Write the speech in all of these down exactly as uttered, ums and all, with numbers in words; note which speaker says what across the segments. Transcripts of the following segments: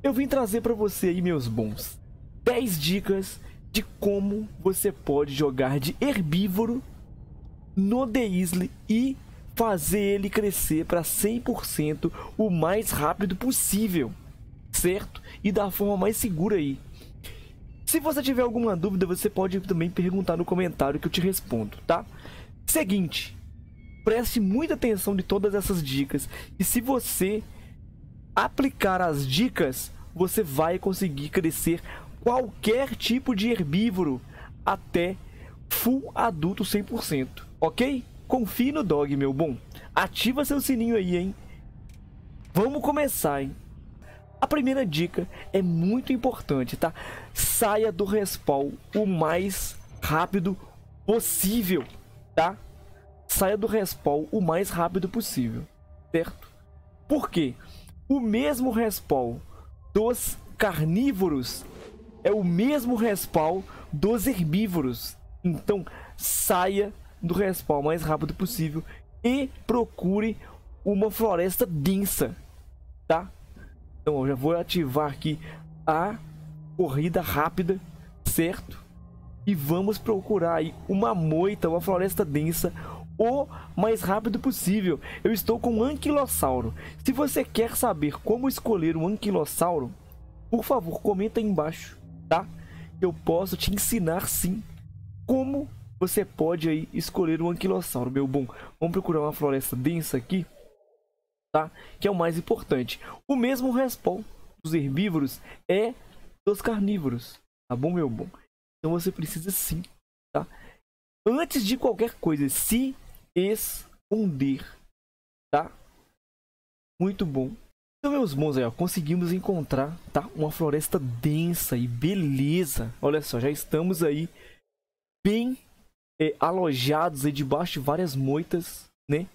Speaker 1: eu vim trazer para você aí, meus bons, dez dicas de como você pode jogar de herbívoro no The Easily e fazer ele crescer para cem por cento o mais rápido possível, certo? E da forma mais segura aí. Se você tiver alguma dúvida, você pode também perguntar no comentário que eu te respondo, tá? Seguinte, preste muita atenção de todas essas dicas e se você aplicar as dicas, você vai conseguir crescer qualquer tipo de herbívoro até full adulto cem por cento, ok? Confie no dog, meu bom. Ativa seu sininho aí, hein? Vamos começar, hein? A primeira dica é muito importante, tá? Saia do respawn o mais rápido possível, tá? Saia do respawn o mais rápido possível, certo? Por quê? O mesmo respawn dos carnívoros é o mesmo respawn dos herbívoros. Então, saia do respawn o mais rápido possível e procure uma floresta densa, tá? Então, eu já vou ativar aqui a corrida rápida, certo? E vamos procurar aí uma moita, uma floresta densa, o mais rápido possível. Eu estou com um anquilossauro. Se você quer saber como escolher um anquilossauro, por favor, comenta aí embaixo, tá? Eu posso te ensinar sim como você pode aí escolher um anquilossauro, meu bom. Vamos procurar uma floresta densa aqui, tá? Que é o mais importante. O mesmo respawn dos herbívoros é dos carnívoros, tá bom, meu bom? Então você precisa sim, tá? Antes de qualquer coisa, se esconder, tá? Muito bom. Então, meus bons, aí, ó, conseguimos encontrar, tá? Uma floresta densa e beleza. Olha só, já estamos aí bem é, alojados aí debaixo de várias moitas, né?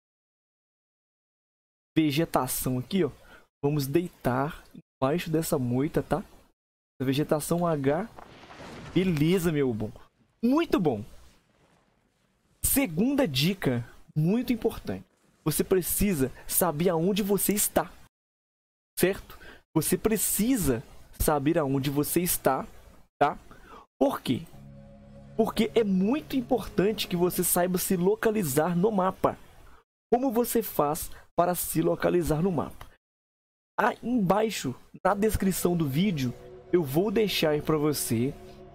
Speaker 1: Vegetação aqui, ó. Vamos deitar embaixo dessa moita, tá? A vegetação H. Beleza, meu bom. Muito bom. Segunda dica, muito importante. Você precisa saber aonde você está, certo? Você precisa saber aonde você está, tá? Por quê? Porque é muito importante que você saiba se localizar no mapa. Como você faz para se localizar no mapa? Aí embaixo, na descrição do vídeo, eu vou deixar para você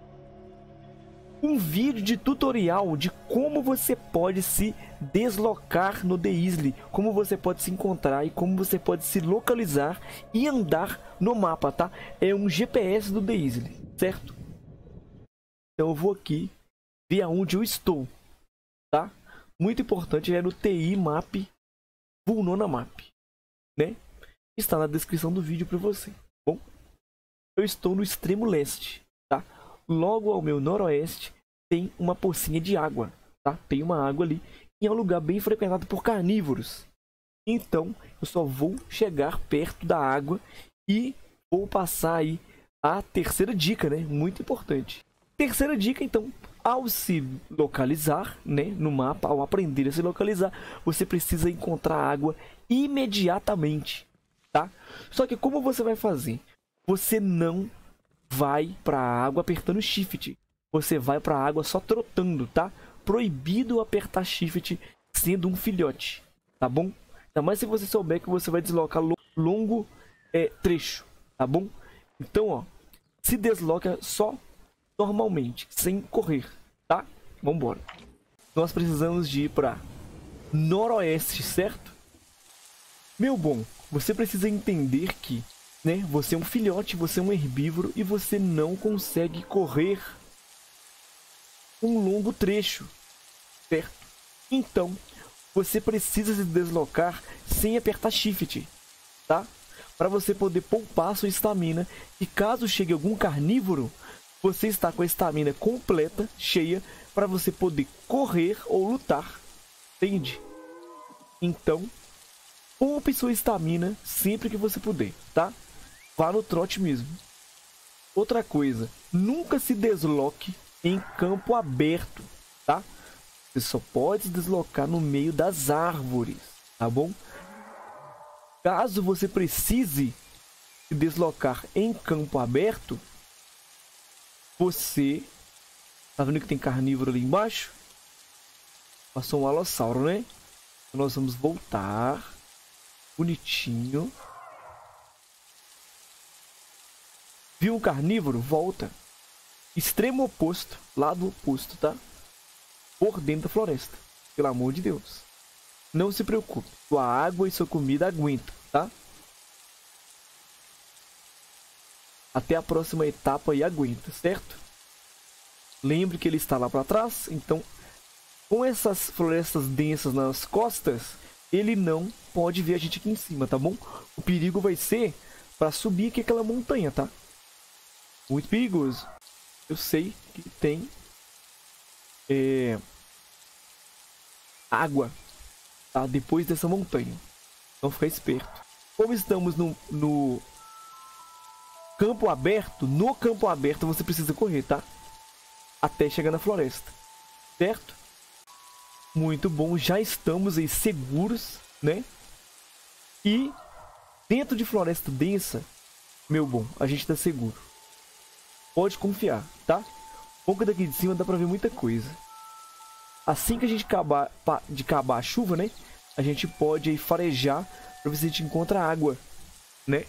Speaker 1: um vídeo de tutorial de como você pode se deslocar no The Easily, como você pode se encontrar e como você pode se localizar e andar no mapa, tá? É um G P S do The Easily, certo? Então eu vou aqui ver aonde eu estou, tá? Muito importante, é no T I Map Vulnona Map, né? Está na descrição do vídeo para você. Bom, eu estou no extremo leste, tá? Logo ao meu noroeste tem uma pocinha de água, tá? Tem uma água ali e é um lugar bem frequentado por carnívoros. Então, eu só vou chegar perto da água e vou passar aí a terceira dica, né? Muito importante. Terceira dica, então, ao se localizar, né, no mapa, ao aprender a se localizar, você precisa encontrar água imediatamente, tá? Só que como você vai fazer? Você não vai para a água apertando shift. Você vai para a água só trotando, tá? Proibido apertar shift sendo um filhote, tá bom? Ainda mais se você souber que você vai deslocar longo é, trecho, tá bom? Então, ó, se desloca só normalmente, sem correr, tá? Vamos embora. Nós precisamos de ir para noroeste, certo? Meu bom, você precisa entender que, né, você é um filhote, você é um herbívoro e você não consegue correr um longo trecho, certo? Então, você precisa se deslocar sem apertar shift, tá? Para você poder poupar sua estamina e caso chegue algum carnívoro, você está com a estamina completa, cheia, para você poder correr ou lutar, entende? Então, poupe sua estamina sempre que você puder, tá? Vá no trote mesmo. Outra coisa, nunca se desloque em campo aberto, tá? Você só pode se deslocar no meio das árvores, tá bom? Caso você precise se deslocar em campo aberto, você... Tá vendo que tem carnívoro ali embaixo? Passou um alossauro, né? Então nós vamos voltar. Bonitinho. Viu um carnívoro? Volta. Extremo oposto. Lado oposto, tá? Por dentro da floresta. Pelo amor de Deus. Não se preocupe. Sua água e sua comida aguentam, tá? Até a próxima etapa e aguenta, certo? Lembre que ele está lá para trás. Então, com essas florestas densas nas costas, ele não pode ver a gente aqui em cima, tá bom? O perigo vai ser para subir aqui aquela montanha, tá? Muito perigoso. Eu sei que tem é, água, tá? Depois dessa montanha. Então fica esperto. Como estamos no, no campo aberto, no campo aberto você precisa correr, tá? Até chegar na floresta, certo? Muito bom, já estamos aí seguros, né? E dentro de floresta densa, meu bom, a gente tá seguro. Pode confiar, tá? Um pouco daqui de cima dá pra ver muita coisa. Assim que a gente acabar de acabar a chuva, né? A gente pode aí farejar pra ver se a gente encontra água, né?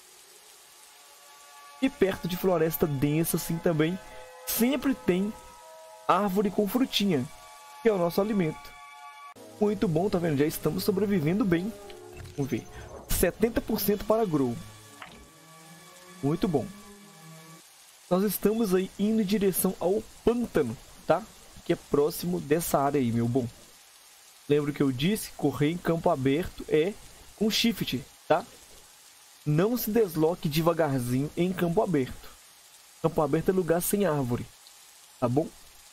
Speaker 1: E perto de floresta densa assim também, sempre tem árvore com frutinha, que é o nosso alimento. Muito bom, tá vendo? Já estamos sobrevivendo bem. Vamos ver. setenta por cento para grow. Muito bom. Nós estamos aí indo em direção ao pântano, tá? Que é próximo dessa área aí, meu bom. Lembra que eu disse? Correr em campo aberto é com shift, tá? Não se desloque devagarzinho em campo aberto. Campo aberto é lugar sem árvore, tá bom?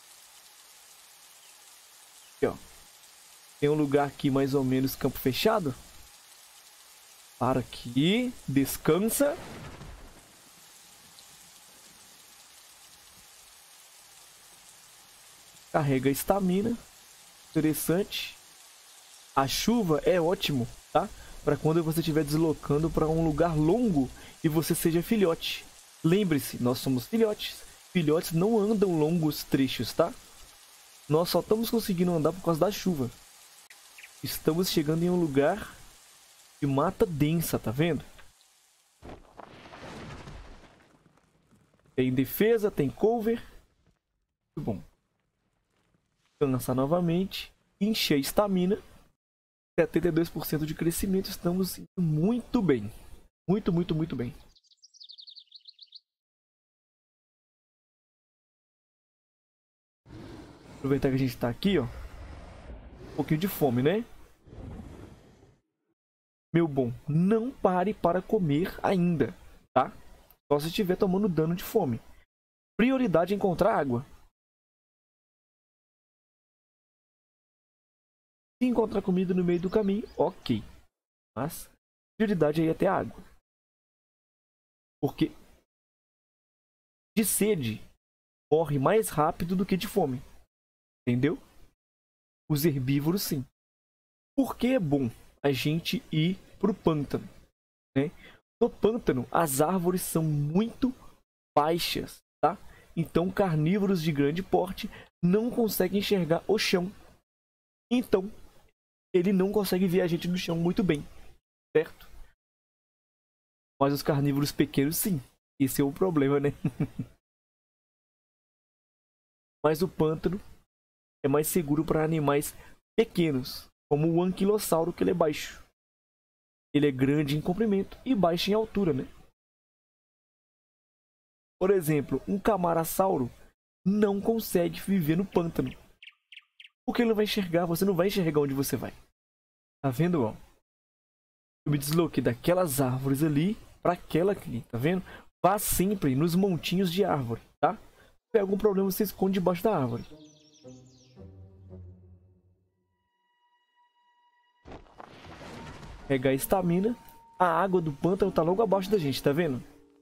Speaker 1: Aqui, ó. Tem um lugar aqui mais ou menos campo fechado. Para aqui, descansa. Carrega a estamina. Interessante. A chuva é ótimo, tá? Para quando você estiver deslocando para um lugar longo e você seja filhote. Lembre-se, nós somos filhotes. Filhotes não andam longos trechos, tá? Nós só estamos conseguindo andar por causa da chuva. Estamos chegando em um lugar de mata densa, tá vendo? Tem defesa, tem cover. Muito bom. Cansa novamente. Encher a estamina. setenta e dois por cento de crescimento. Estamos indo muito bem. Muito, muito, muito bem. Aproveitar que a gente está aqui, ó. Um pouquinho de fome, né? Meu bom, não pare para comer ainda, tá? Só se estiver tomando dano de fome. Prioridade é encontrar água. Se encontrar comida no meio do caminho, ok. Mas prioridade aí é ter água. Porque de sede morre mais rápido do que de fome. Entendeu? Os herbívoros sim. Por que é bom a gente ir pro pântano, né? No pântano as árvores são muito baixas, tá? Então carnívoros de grande porte não conseguem enxergar o chão. Então ele não consegue ver a gente no chão muito bem, certo? Mas os carnívoros pequenos sim. Esse é o problema, né? Mas o pântano é mais seguro para animais pequenos, como o anquilossauro, que ele é baixo. Ele é grande em comprimento e baixo em altura, né? Por exemplo, um camarassauro não consegue viver no pântano. Porque ele não vai enxergar, você não vai enxergar onde você vai. Tá vendo, ó? Eu me desloquei daquelas árvores ali para aquela aqui, tá vendo? Vá sempre nos montinhos de árvore, tá? Se tiver algum problema, você esconde debaixo da árvore. Pegar a estamina. A água do pântano tá logo abaixo da gente, tá vendo?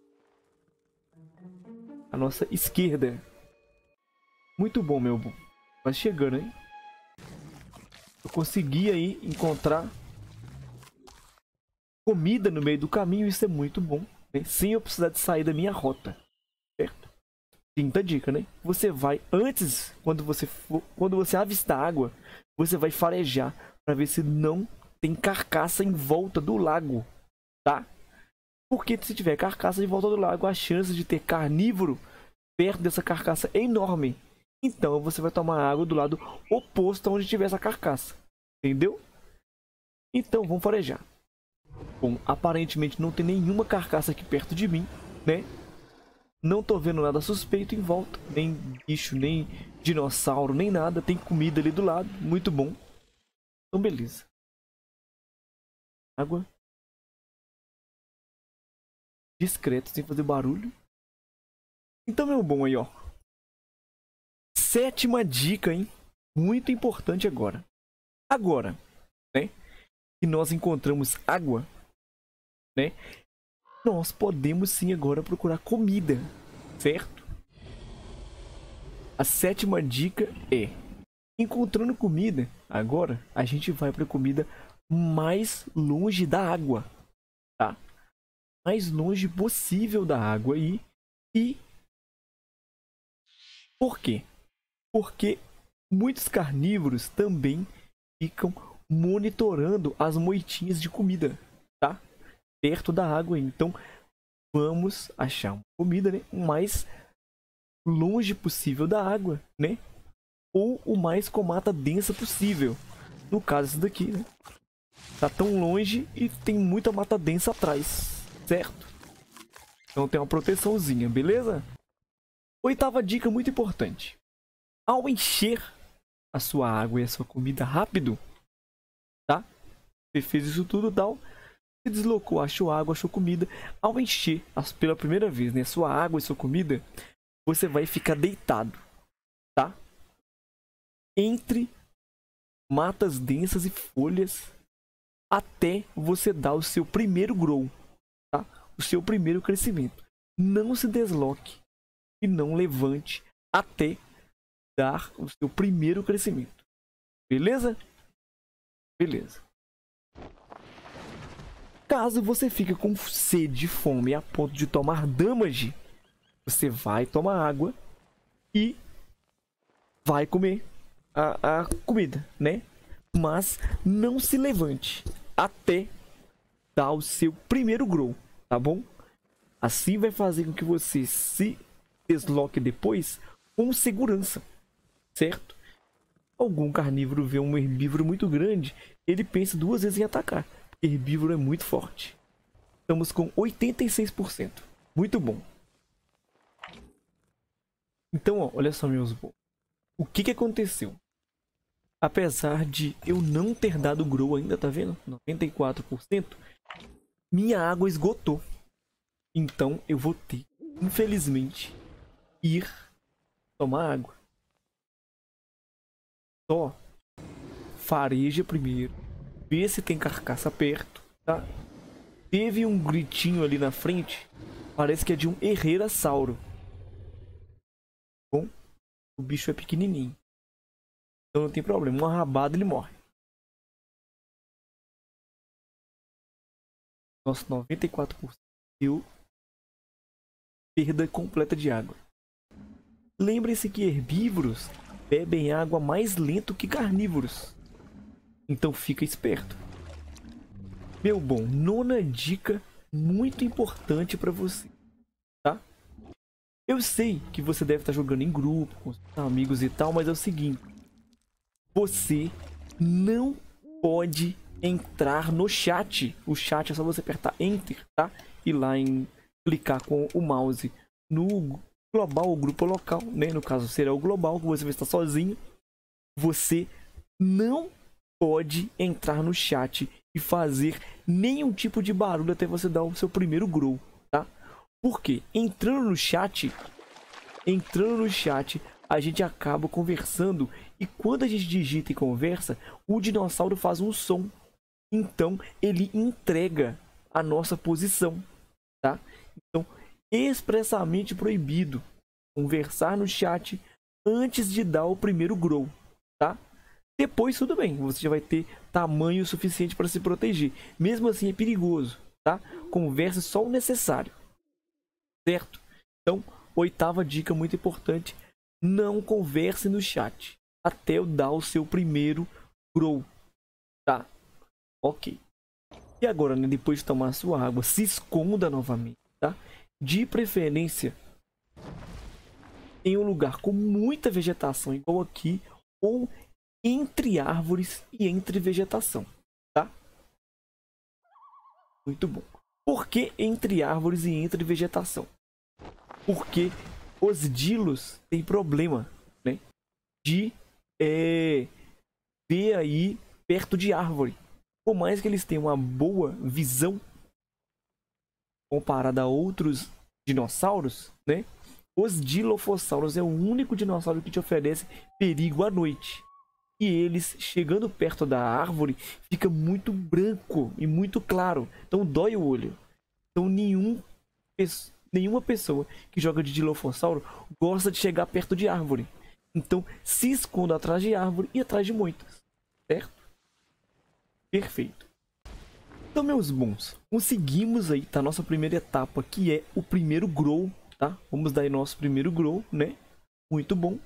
Speaker 1: A nossa esquerda. Muito bom, meu bom. Mas chegando, hein? Eu consegui aí encontrar comida no meio do caminho. Isso é muito bom. né? Sem eu precisar de sair da minha rota, certo? Quinta dica, né? Você vai, antes, quando você for, quando você avistar água, você vai farejar para ver se não tem carcaça em volta do lago, tá? Porque se tiver carcaça em volta do lago, a chance de ter carnívoro perto dessa carcaça é enorme. Então você vai tomar água do lado oposto onde tiver essa carcaça. Entendeu? Então vamos farejar. Bom, aparentemente não tem nenhuma carcaça aqui perto de mim, né? Não tô vendo nada suspeito em volta. Nem bicho, nem dinossauro, nem nada. Tem comida ali do lado. Muito bom. Então beleza. Água. Discreto, sem fazer barulho. Então, meu bom aí, ó. Sétima dica, hein? Muito importante agora. Agora, né? Que nós encontramos água, né? Nós podemos sim agora procurar comida, certo? A sétima dica é: encontrando comida, agora a gente vai para comida mais longe da água, tá? Mais longe possível da água aí. E por quê? Porque muitos carnívoros também ficam monitorando as moitinhas de comida, tá? Perto da água. Então vamos achar uma comida, né, o mais longe possível da água, né? Ou o mais com mata densa possível. No caso esse daqui, né? Tá tão longe e tem muita mata densa atrás, certo? Então tem uma proteçãozinha, beleza? Oitava dica muito importante. Ao encher a sua água e a sua comida rápido, tá? Você fez isso tudo, tal. Se deslocou, achou água, achou comida. Ao encher pela primeira vez, né, sua água e sua comida, você vai ficar deitado, tá? Entre matas densas e folhas até você dar o seu primeiro grow, tá? O seu primeiro crescimento. Não se desloque e não levante até dar o seu primeiro crescimento. Beleza? Beleza. Caso você fique com sede e fome a ponto de tomar damage, você vai tomar água e vai comer a, a comida, né? Mas não se levante até dar o seu primeiro grow, tá bom? Assim vai fazer com que você se desloque depois com segurança, certo? Algum carnívoro vê um herbívoro muito grande, ele pensa duas vezes em atacar, porque herbívoro é muito forte. Estamos com oitenta e seis por cento. Muito bom. Então, ó, olha só, meus bons. O que que aconteceu? Apesar de eu não ter dado grow ainda, tá vendo? noventa e quatro por cento. Minha água esgotou. Então eu vou ter, infelizmente, ir tomar água. Só fareja primeiro. Vê se tem carcaça perto, tá? Teve um gritinho ali na frente. Parece que é de um herrerasauro. Bom, o bicho é pequenininho. Então não tem problema. Uma rabada ele morre. Nossa, noventa e quatro por cento. Eu... perda completa de água. Lembrem-se que herbívoros bebem água mais lento que carnívoros. Então fica esperto. Meu bom, nona dica muito importante para você, tá? Eu sei que você deve estar jogando em grupo, com seus amigos e tal, mas é o seguinte. Você não pode entrar no chat. O chat é só você apertar Enter, tá? E lá em clicar com o mouse no global, o grupo local, né? No caso será o global, que você vai estar sozinho. Você não pode entrar no chat e fazer nenhum tipo de barulho até você dar o seu primeiro grow, tá? Porque entrando no chat, entrando no chat, a gente acaba conversando e quando a gente digita e conversa, o dinossauro faz um som. Então ele entrega a nossa posição, tá? Então, expressamente proibido conversar no chat antes de dar o primeiro grow, tá? Depois tudo bem, você já vai ter tamanho suficiente para se proteger. Mesmo assim é perigoso, tá? Converse só o necessário, certo? Então, oitava dica muito importante, não converse no chat até eu dar o seu primeiro grow, tá? Ok. E agora, né, depois de tomar a sua água, se esconda novamente, tá? De preferência em um lugar com muita vegetação, igual aqui, ou entre árvores e entre vegetação, tá? Muito bom. Por que entre árvores e entre vegetação? Porque os dilos têm problema, né, de é, ver aí perto de árvore. Por mais que eles tenham uma boa visão comparada a outros dinossauros, né, os Dilophosaurus é o único dinossauro que te oferece perigo à noite. E eles, chegando perto da árvore, fica muito branco e muito claro. Então dói o olho. Então nenhum, nenhuma pessoa que joga de Dilophosauro gosta de chegar perto de árvore. Então se esconda atrás de árvore e atrás de moitas. Certo? Perfeito. Então, meus bons, conseguimos aí, tá, nossa primeira etapa, que é o primeiro grow, tá? Vamos dar aí nosso primeiro grow, né? Muito bom.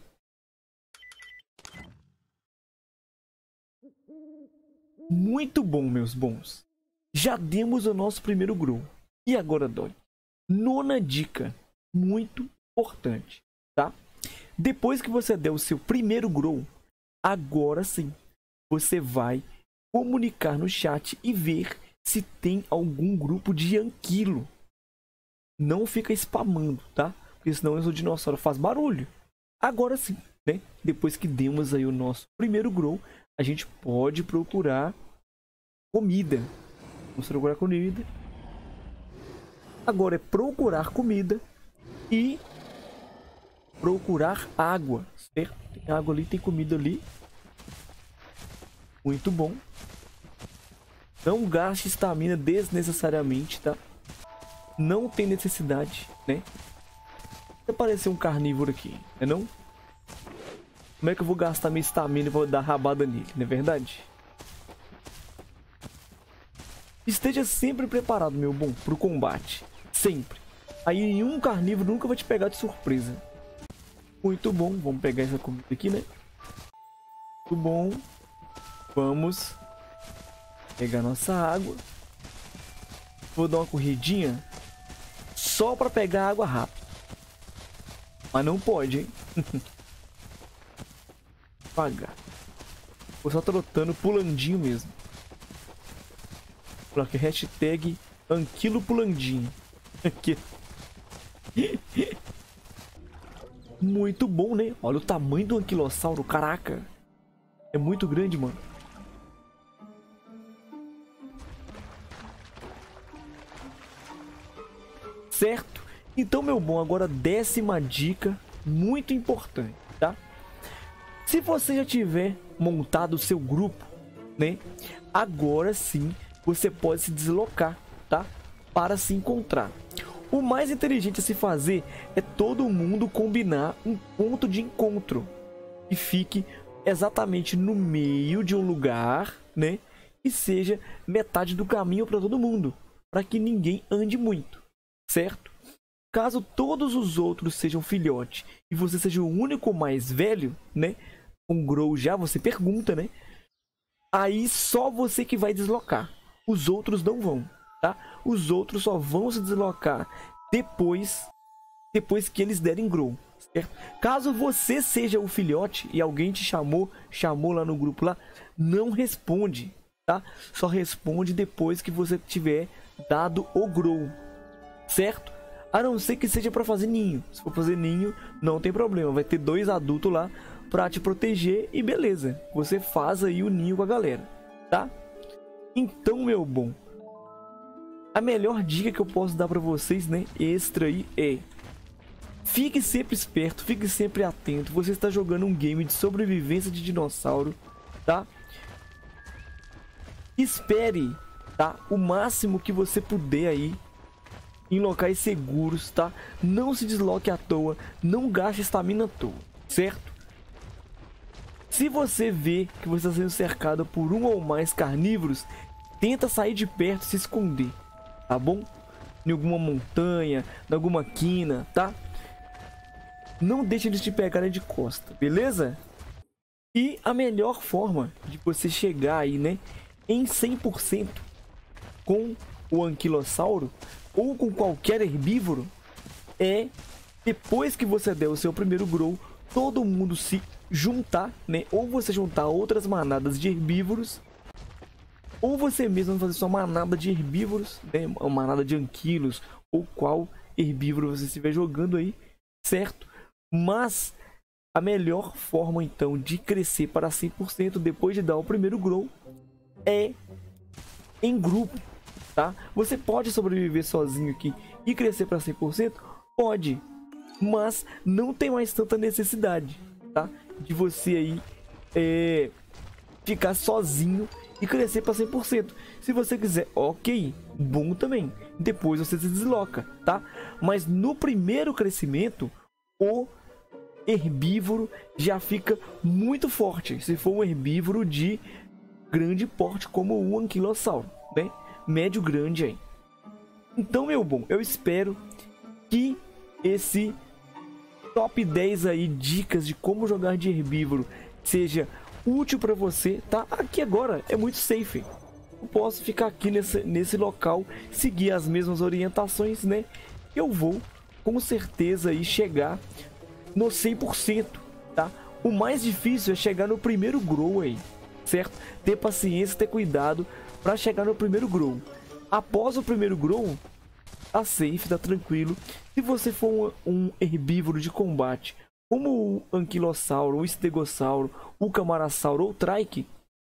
Speaker 1: Muito bom, meus bons. Já demos o nosso primeiro grow. E agora, Dói? Nona dica, muito importante, tá? Depois que você der o seu primeiro grow, agora sim, você vai comunicar no chat e ver se tem algum grupo de anquilo. Não fica spamando, tá? Porque senão o dinossauro faz barulho. Agora sim, né? Depois que demos aí o nosso primeiro grow, a gente pode procurar comida. Vamos procurar comida. Agora é procurar comida e procurar água, certo? Tem água ali, tem comida ali. Muito bom. Não gaste estamina desnecessariamente, tá? Não tem necessidade, né? Se aparecer um carnívoro aqui, né não? Como é que eu vou gastar minha estamina e vou dar rabada nele, não é verdade? Esteja sempre preparado, meu bom, pro combate. Sempre. Aí nenhum carnívoro nunca vai te pegar de surpresa. Muito bom. Vamos pegar essa comida aqui, né? Muito bom. Vamos pegar nossa água. Vou dar uma corridinha só para pegar água rápido. Mas não pode, hein? Devagar. Vou só trotando, pulandinho mesmo. Coloque hashtag Anquilo Pulandinho. Aqui. Muito bom, né? Olha o tamanho do anquilossauro, caraca. É muito grande, mano. Certo? Então, meu bom, agora décima dica, muito importante, tá? Se você já tiver montado o seu grupo, né? Agora sim, você pode se deslocar, tá? Para se encontrar. O mais inteligente a se fazer é todo mundo combinar um ponto de encontro e fique exatamente no meio de um lugar, né? E seja metade do caminho para todo mundo, para que ninguém ande muito, certo? Caso todos os outros sejam filhote e você seja o único mais velho, né? Um grow já, você pergunta, né? Aí só você que vai deslocar. Os outros não vão, tá? Os outros só vão se deslocar depois, depois que eles derem grow, certo? Caso você seja o filhote e alguém te chamou, chamou lá no grupo lá, não responde, tá? Só responde depois que você tiver dado o grow, certo? A não ser que seja para fazer ninho. Se for fazer ninho, não tem problema. Vai ter dois adultos lá para te proteger e beleza. Você faz aí o ninho com a galera, tá? Então, meu bom, a melhor dica que eu posso dar para vocês, né, extra aí, é: fique sempre esperto, fique sempre atento. Você está jogando um game de sobrevivência de dinossauro, tá? Espere, tá? O máximo que você puder aí em locais seguros, tá? Não se desloque à toa, não gaste estamina à toa, certo? Se você vê que você está sendo cercado por um ou mais carnívoros, tenta sair de perto e se esconder, tá bom? em alguma montanha, em alguma quina, tá? Não deixe eles te pegarem de costa, beleza? E a melhor forma de você chegar aí, né, em cem por cento com o anquilossauro ou com qualquer herbívoro é depois que você der o seu primeiro grow, todo mundo se juntar, né? Ou você juntar outras manadas de herbívoros, ou você mesmo fazer sua manada de herbívoros, né? Uma manada de anquilos, ou qual herbívoro você estiver jogando aí, certo? Mas a melhor forma então de crescer para cem por cento depois de dar o primeiro grow é em grupo, tá? Você pode sobreviver sozinho aqui e crescer para cem por cento? Pode, mas não tem mais tanta necessidade, tá? De você aí é, ficar sozinho e crescer para cem por cento. Se você quiser, ok, bom também. Depois você se desloca, tá? Mas no primeiro crescimento, o herbívoro já fica muito forte. Se for um herbívoro de grande porte, como o anquilossauro, né? Médio grande aí. Então, meu bom, eu espero que esse top dez aí, dicas de como jogar de herbívoro, seja útil para você, tá? Aqui agora é muito safe. Eu posso ficar aqui nesse, nesse local, seguir as mesmas orientações, né? Eu vou, com certeza, aí chegar no cem por cento, tá? O mais difícil é chegar no primeiro grow aí, certo? Ter paciência, ter cuidado para chegar no primeiro grow. Após o primeiro grow, tá safe, tá tranquilo. Se você for um, um herbívoro de combate, como o anquilossauro, o estegossauro, o camarasauro ou o trike,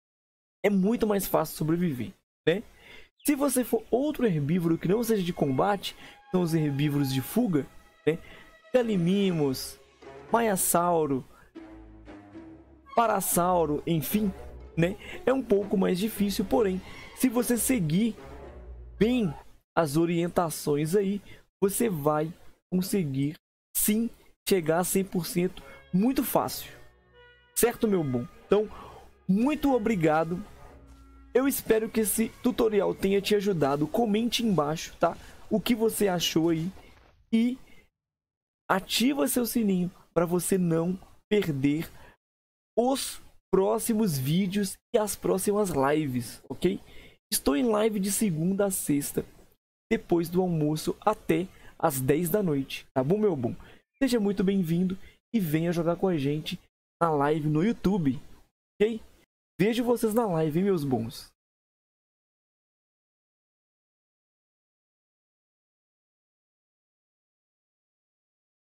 Speaker 1: é muito mais fácil sobreviver, né? Se você for outro herbívoro que não seja de combate, são os herbívoros de fuga, né? Galimimos, maiasauro, parasauro, enfim, né? É um pouco mais difícil, porém, se você seguir bem as orientações aí, você vai conseguir sim chegar a cem por cento muito fácil, certo, meu bom? Então, muito obrigado. Eu espero que esse tutorial tenha te ajudado. Comente embaixo, tá? O que você achou aí e ativa seu sininho para você não perder os próximos vídeos e as próximas lives, ok? Estou em live de segunda a sexta, depois do almoço até às dez da noite, tá bom, meu bom? Seja muito bem-vindo e venha jogar com a gente na live no YouTube, ok? Vejo vocês na live, hein, meus bons?